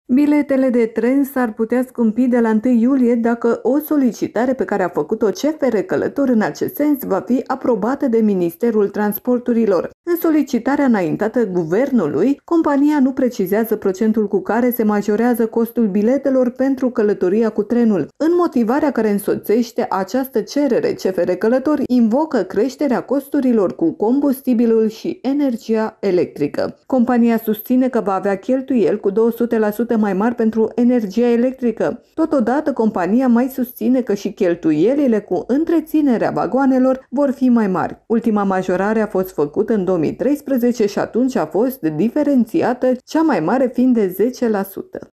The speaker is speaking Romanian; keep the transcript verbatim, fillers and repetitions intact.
Biletele de tren s-ar putea scumpi de la întâi iulie dacă o solicitare pe care a făcut-o C F R Călător în acest sens va fi aprobată de Ministerul Transporturilor. În solicitarea înaintată guvernului, compania nu precizează procentul cu care se majorează costul biletelor pentru călătoria cu trenul. În motivarea care însoțește această cerere, C F R Călător invocă creșterea costurilor cu combustibilul și energia electrică. Compania susține că va avea cheltuieli cu două sute la sută mai mari pentru energia electrică. Totodată, compania mai susține că și cheltuielile cu întreținerea vagoanelor vor fi mai mari. Ultima majorare a fost făcută în două mii treisprezece și atunci a fost diferențiată, cea mai mare fiind de zece la sută.